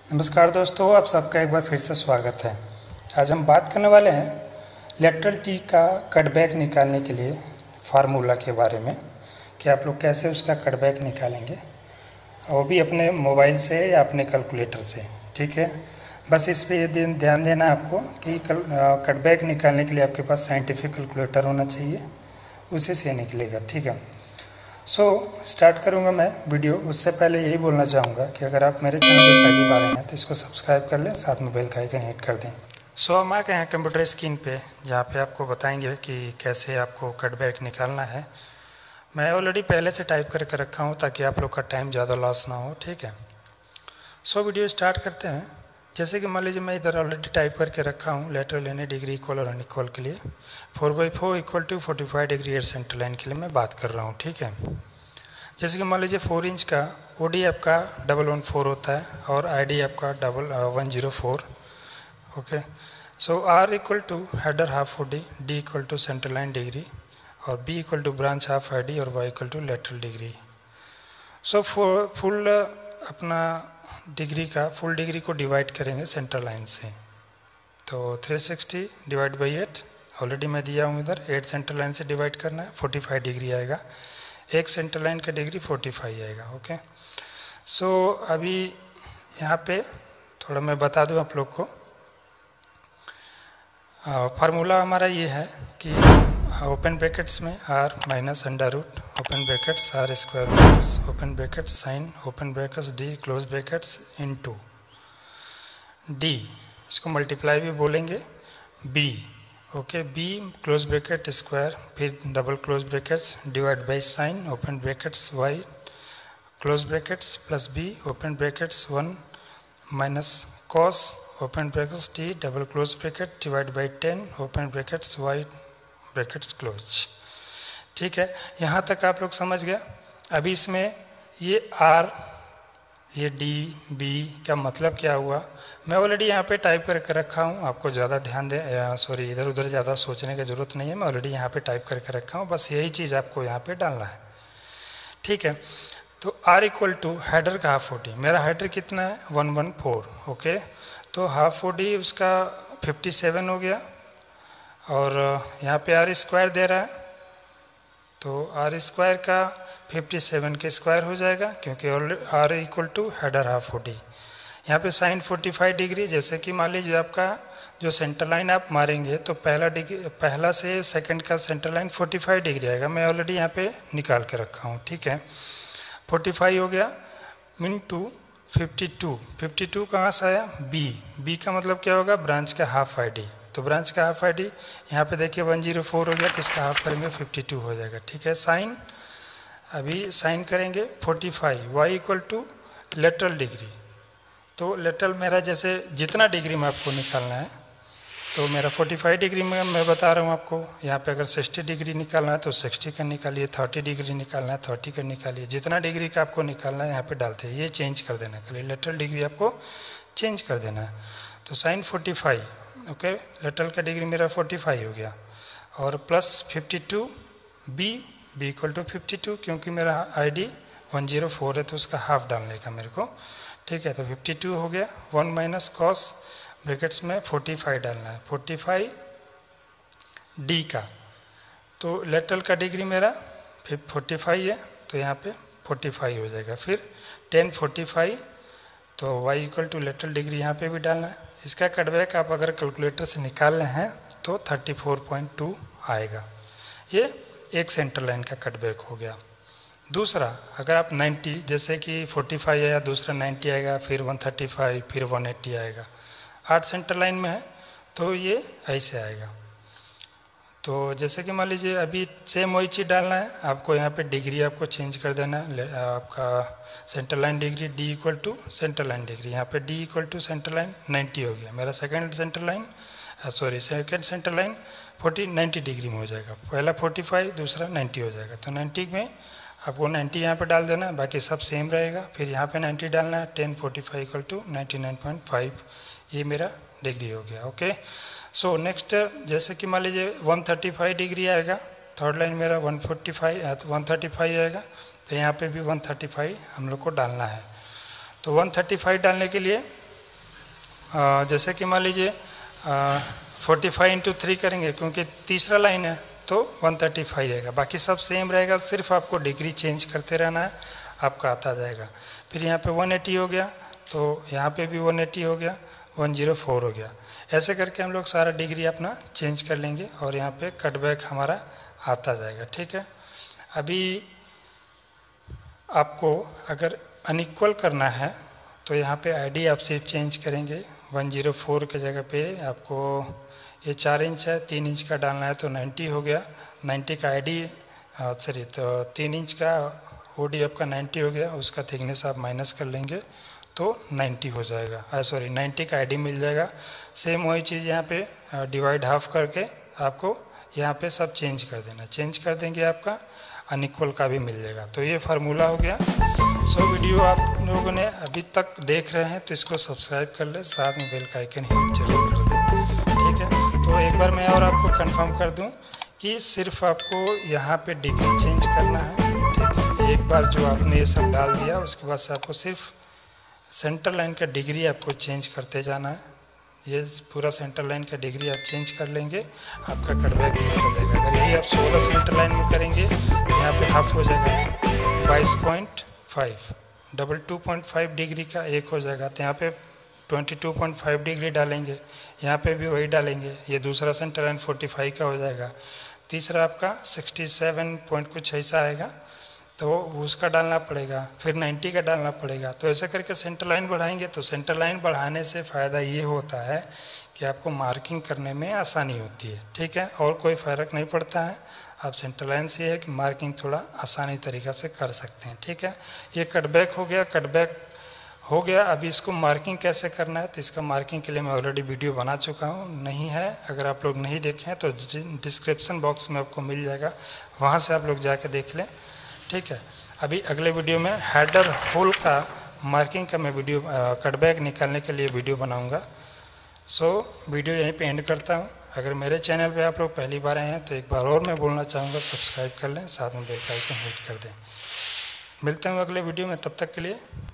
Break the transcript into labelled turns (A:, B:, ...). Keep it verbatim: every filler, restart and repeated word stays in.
A: नमस्कार दोस्तों, आप सबका एक बार फिर से स्वागत है। आज हम बात करने वाले हैं लेटरल टी का कटबैक निकालने के लिए फार्मूला के बारे में कि आप लोग कैसे उसका कटबैक निकालेंगे, वो भी अपने मोबाइल से या अपने कैलकुलेटर से। ठीक है, बस इस पे ध्यान देना आपको कि कटबैक निकालने के लिए आपके पास साइंटिफिक कैलकुलेटर होना चाहिए, उसी से निकलेगा। ठीक है, सो so, स्टार्ट करूंगा मैं वीडियो। उससे पहले यही बोलना चाहूँगा कि अगर आप मेरे चैनल पर पहली बार आए हैं तो इसको सब्सक्राइब कर लें, साथ में बेल का आइकन हिट कर दें। सो so, हम आ गए हैं कंप्यूटर स्क्रीन पे, जहाँ पे आपको बताएंगे कि कैसे आपको कटबैक निकालना है। मैं ऑलरेडी पहले से टाइप करके रखा हूँ ताकि आप लोग का टाइम ज़्यादा लॉस ना हो। ठीक है, सो so, वीडियो स्टार्ट करते हैं। जैसे कि मान लीजिए मैं इधर ऑलरेडी टाइप करके रखा हूँ लेटरल यानी डिग्री इक्वल और अनइक्वल के लिए four by four equal to forty five degree eight centre line के लिए मैं बात कर रहा हूँ। ठीक है, जैसे कि मान लीजिए फोर इंच का ओ डी आपका डबल वन फोर होता है और आई डी आपका double one zero four. Okay, so R equal to header half O D, D equal to centre line degree और B equal to branch half I D और Y equal to lateral degree. So full अपना degree का full degree को divide करेंगे centre line से, तो three sixty divide by eight already मैं दिया हूँ इधर। एट सेंटर लाइन से डिवाइड करना है, फोर्टी फाइव डिग्री आएगा। एक सेंटर लाइन का डिग्री फोर्टी फाइव आएगा। ओके, सो so, अभी यहाँ पे थोड़ा मैं बता दूँ आप लोग को। फार्मूला हमारा ये है कि ओपन ब्रैकेट्स में R minus under root open brackets R square minus open brackets sine open brackets D close brackets into D, इसको मल्टीप्लाई भी बोलेंगे, B. Okay, B close bracket square फिर double close brackets divide by sine open brackets Y close brackets plus B open brackets one minus cos open brackets T double close bracket divide by ten open brackets Y brackets close. ठीक है, यहाँ तक आप लोग समझ गए। अभी इसमें ये आर ये डी बी का मतलब क्या हुआ, मैं ऑलरेडी यहाँ पे टाइप करके रखा हूँ। आपको ज़्यादा ध्यान दे सॉरी इधर उधर ज़्यादा सोचने की ज़रूरत नहीं है, मैं ऑलरेडी यहाँ पे टाइप करके रखा हूँ। बस यही चीज़ आपको यहाँ पे डालना है। ठीक है, तो R इक्वल टू हेडर का हाफ ओ डी, मेरा हेडर कितना है वन वन फोर। ओके, तो हाफ ओ डी उसका फिफ्टी सेवन हो गया और यहाँ पे आर स्क्वायर दे रहा है, तो आर स्क्वायर का फिफ्टी सेवन के स्क्वायर हो जाएगा क्योंकि R equal to header half O D. यहाँ पे साइन फोर्टी फाइव डिग्री, जैसे कि मान लीजिए आपका जो सेंटर लाइन आप मारेंगे तो पहला डिग्री पहला से सेकंड का centre line forty five degree आएगा। मैं ऑलरेडी यहाँ पे निकाल के रखा हूँ। ठीक है, फोर्टी फाइव हो गया mean two fifty two. Fifty two कहाँ से आया, बी। बी का मतलब क्या होगा, ब्रांच का हाफ आई डी। तो ब्रांच का हाफ आई डी यहाँ पे देखिए वन जीरो फोर हो गया, तो इसका हाफ करेंगे फिफ्टी टू हो जाएगा। ठीक है, साइन अभी साइन करेंगे forty five Y equal to lateral degree. तो लेटरल मेरा जैसे जितना डिग्री में आपको निकालना है, तो मेरा फोर्टी फाइव डिग्री में मैं बता रहा हूँ आपको। यहाँ पे अगर सिक्सटी डिग्री निकालना है तो सिक्सटी का निकालिए, थर्टी डिग्री निकालना है थर्टी का निकालिए, जितना डिग्री का आपको निकालना है यहाँ पे डालते हैं। ये चेंज कर देना के लिए लेटरल डिग्री आपको चेंज कर देना है। तो sine forty five, okay, lateral का डिग्री मेरा फोर्टी फाइव हो गया और plus fifty two B, B equal to fifty two क्योंकि मेरा I D one zero four है तो उसका हाफ डालने का मेरे को। ठीक है, तो फिफ्टी टू हो गया, वन माइनस कॉस ब्रैकेट्स में फोर्टी फाइव डालना है, फोर्टी फाइव डी का। तो लेटरल का डिग्री मेरा फोर्टी फाइव है तो यहाँ पे फोर्टी फाइव हो जाएगा। फिर टेन फोर्टी फाइव, तो Y equal to lateral degree यहाँ पे भी डालना है। इसका कटबैक आप अगर कैलकुलेटर से निकाल रहे हैं तो थर्टी फोर पॉइंट टू आएगा। ये एक सेंटर लाइन का कटबैक हो गया। दूसरा, अगर आप नाइन्टी जैसे कि फोर्टी फाइव आया, दूसरा नाइन्टी आएगा, फिर वन थर्टी फाइव, फिर वन एट्टी आएगा। आठ सेंटर लाइन में है तो ये ऐसे आएगा। तो जैसे कि मान लीजिए अभी सेम वही चीज़ डालना है आपको, यहाँ पे डिग्री आपको चेंज कर देना है। आपका centre line degree D equal to centre line degree, यहाँ पे D equal to centre line ninety हो गया। मेरा second centre line sorry second centre line forty ninety degree में हो जाएगा। पहला फोर्टी फाइव, दूसरा नाइन्टी हो जाएगा। तो नाइन्टी में आपको नाइन्टी यहाँ पे डाल देना है, बाकी सब सेम रहेगा। फिर यहाँ पे नाइन्टी डालना है, ten forty five equal to ninety nine point five, ये मेरा डिग्री हो गया। ओके, सो नेक्स्ट जैसे कि मान लीजिए वन थर्टी फाइव डिग्री आएगा, थर्ड लाइन मेरा one forty five one thirty five आएगा, तो यहाँ पे भी वन थर्टी फाइव हम लोग को डालना है। तो वन थर्टी फाइव डालने के लिए जैसे कि मान लीजिए फोर्टी फाइव इंटू थ्री करेंगे, क्योंकि तीसरा लाइन है तो वन थर्टी फाइव रहेगा, बाकी सब सेम रहेगा, सिर्फ आपको डिग्री चेंज करते रहना है, आपका आता जाएगा। फिर यहाँ पे वन एटी हो गया, तो यहाँ पे भी वन एटी हो गया, वन ज़ीरो फोर हो गया। ऐसे करके हम लोग सारा डिग्री अपना चेंज कर लेंगे और यहाँ पे कटबैक हमारा आता जाएगा। ठीक है, अभी आपको अगर अनइक्वल करना है तो यहाँ पे आईडी आप सिर्फ चेंज करेंगे, वन ज़ीरो फोर के जगह पे आपको ये चार इंच है, तीन इंच का डालना है तो नाइन्टी हो गया, नाइन्टी का आईडी सॉरी तो तीन इंच का ओडी आपका नाइन्टी हो गया, उसका थिकनेस आप माइनस कर लेंगे तो नाइन्टी हो जाएगा, सॉरी नाइन्टी का आईडी मिल जाएगा। सेम वही चीज़ यहाँ पे डिवाइड हाफ करके आपको यहाँ पे सब चेंज कर देना, चेंज कर देंगे आपका अनइक्वल का भी मिल जाएगा। तो ये फार्मूला हो गया। सो वीडियो आप लोगों ने अभी तक देख रहे हैं तो इसको सब्सक्राइब कर ले, साथ में बेल का आइकन हिट जरूर कर दें। ठीक है, तो एक बार मैं और आपको कंफर्म कर दूं कि सिर्फ आपको यहाँ पे डिग्री चेंज करना है। ठीक है, एक बार जो आपने ये सब डाल दिया उसके बाद से आपको सिर्फ सेंटर लाइन का डिग्री आपको चेंज करते जाना है। ये पूरा सेंटर लाइन का डिग्री आप चेंज कर लेंगे, आपका कटबैक हो जाएगा। अगर यही आप सोलह सेंटर लाइन में करेंगे तो यहाँ पे हाफ हो जाएगा बाईस point five, double two point five degree का एक हो जाएगा, तो यहाँ पे twenty two point five degree डालेंगे, यहाँ पे भी वही डालेंगे, ये दूसरा सेंटर लाइन फोर्टी फाइव का हो जाएगा। तीसरा आपका सिक्सटी सेवन पॉइंट कुछ ऐसा आएगा तो उसका डालना पड़ेगा, फिर नाइन्टी का डालना पड़ेगा। तो ऐसे करके सेंटर लाइन बढ़ाएंगे। तो सेंटर लाइन बढ़ाने से फ़ायदा ये होता है कि आपको मार्किंग करने में आसानी होती है। ठीक है, और कोई फ़र्क नहीं पड़ता है, आप सेंटर लाइन से है कि मार्किंग थोड़ा आसानी तरीक़ा से कर सकते हैं। ठीक है, ये कटबैक हो गया, कटबैक हो गया। अभी इसको मार्किंग कैसे करना है तो इसका मार्किंग के लिए मैं ऑलरेडी वीडियो बना चुका हूँ, नहीं है अगर आप लोग नहीं देखे हैं तो डिस्क्रिप्शन बॉक्स में आपको मिल जाएगा, वहाँ से आप लोग जाके देख लें। ठीक है, अभी अगले वीडियो में हेडर होल का मार्किंग का मैं वीडियो कटबैक निकालने के लिए वीडियो बनाऊंगा। सो वीडियो यहीं पे एंड करता हूं। अगर मेरे चैनल पे आप लोग पहली बार आए हैं तो एक बार और मैं बोलना चाहूँगा, सब्सक्राइब कर लें, साथ में बेल का आइकन हिट कर दें। मिलते हैं अगले वीडियो में, तब तक के लिए